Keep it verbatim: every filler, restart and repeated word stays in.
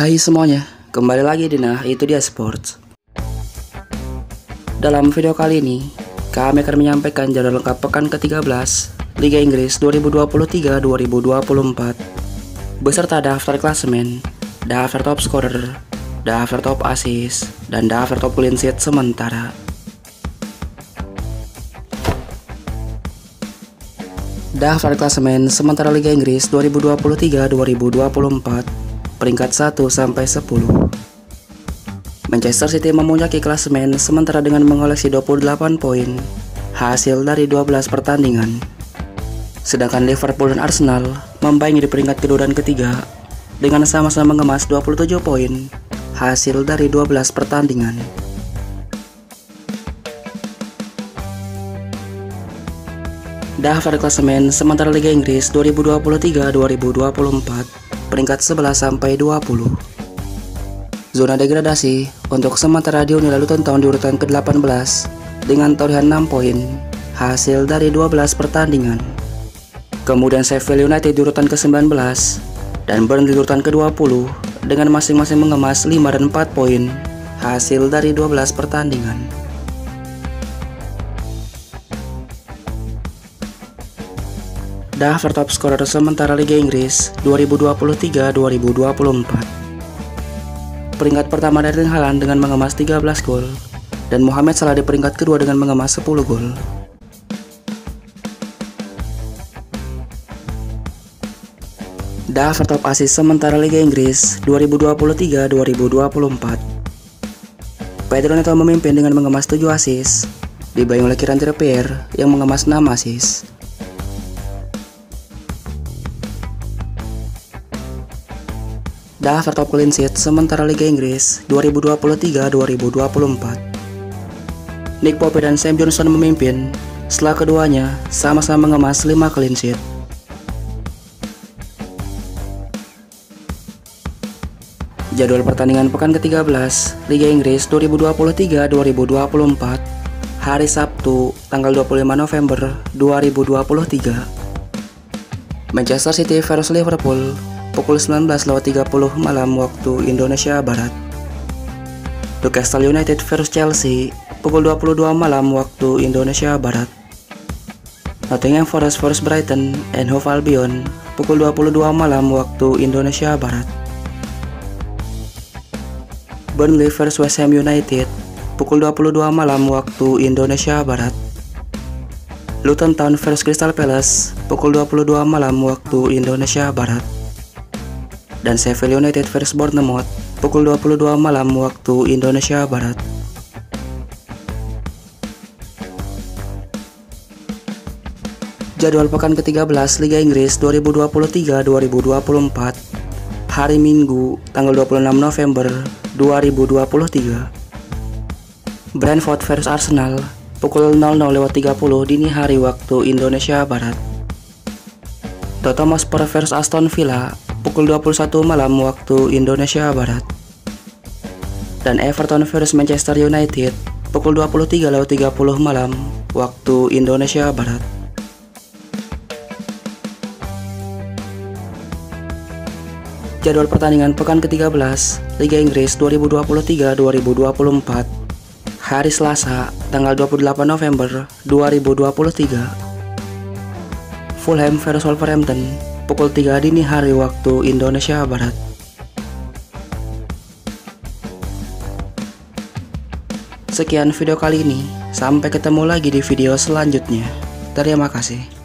Hai semuanya, kembali lagi di Nah Itu Dia Sports. Dalam video kali ini, kami akan menyampaikan jadwal lengkap pekan ke tiga belas Liga Inggris dua ribu dua puluh tiga dua ribu dua puluh empat beserta daftar klasemen, daftar top scorer, daftar top assist, dan daftar top clean sheet sementara. Daftar klasemen sementara Liga Inggris dua ribu dua puluh tiga dua ribu dua puluh empat, peringkat satu sampai sepuluh. Manchester City memuncaki klasemen sementara dengan mengoleksi dua puluh delapan poin, hasil dari dua belas pertandingan. Sedangkan Liverpool dan Arsenal membayangi di peringkat kedua dan ketiga dengan sama-sama mengemas dua puluh tujuh poin, hasil dari dua belas pertandingan. Daftar klasemen sementara Liga Inggris dua ribu dua puluh tiga dua ribu dua puluh empat, peringkat sebelas sampai dua puluh. Zona degradasi untuk sementara diuni lalu tonton di urutan ke delapan belas dengan torehan enam poin, hasil dari dua belas pertandingan. Kemudian Sheffield United di urutan ke sembilan belas dan Burnley di urutan ke dua puluh dengan masing-masing mengemas lima dan empat poin, hasil dari dua belas pertandingan. Daftar top scorer sementara Liga Inggris dua ribu dua puluh tiga dua ribu dua puluh empat. Peringkat pertama Erling Haaland dengan mengemas tiga belas gol dan Mohamed Salah di peringkat kedua dengan mengemas sepuluh gol. Daftar top assist sementara Liga Inggris dua ribu dua puluh tiga dua ribu dua puluh empat. Pedro Neto memimpin dengan mengemas tujuh assist, dibayangi oleh Kieran Trippier yang mengemas enam assist. Daftar top clean sheet sementara Liga Inggris dua ribu dua puluh tiga dua ribu dua puluh empat. Nick Pope dan Sam Johnson memimpin setelah keduanya sama-sama mengemas lima clean sheet. Jadwal pertandingan pekan ke tiga belas Liga Inggris dua ribu dua puluh tiga dua ribu dua puluh empat, hari Sabtu tanggal dua puluh lima November dua ribu dua puluh tiga. Manchester City versus Liverpool pukul sembilan belas lewat tiga puluh malam waktu Indonesia Barat. Newcastle United versus Chelsea pukul dua puluh dua malam waktu Indonesia Barat. Nottingham Forest versus Brighton and Hove Albion pukul dua puluh dua malam waktu Indonesia Barat. Burnley versus West Ham United pukul dua puluh dua malam waktu Indonesia Barat. Luton Town versus Crystal Palace pukul dua puluh dua malam waktu Indonesia Barat. Dan Sheffield United versus Bournemouth pukul dua puluh dua malam waktu Indonesia Barat. Jadwal pekan ke tiga belas Liga Inggris dua ribu dua puluh tiga dua ribu dua puluh empat, hari Minggu tanggal dua puluh enam November dua ribu dua puluh tiga. Brentford versus Arsenal pukul nol nol lewat tiga puluh dini hari waktu Indonesia Barat. Tottenham Hotspur versus Aston Villa pukul dua puluh satu malam waktu Indonesia Barat. Dan Everton versus Manchester United pukul dua puluh tiga lewat tiga puluh malam waktu Indonesia Barat. Jadwal pertandingan pekan ke tiga belas Liga Inggris dua ribu dua puluh tiga dua ribu dua puluh empat, hari Selasa tanggal dua puluh delapan November dua ribu dua puluh tiga. Fulham versus Wolverhampton pukul tiga dini hari waktu Indonesia Barat. Sekian video kali ini, sampai ketemu lagi di video selanjutnya. Terima kasih.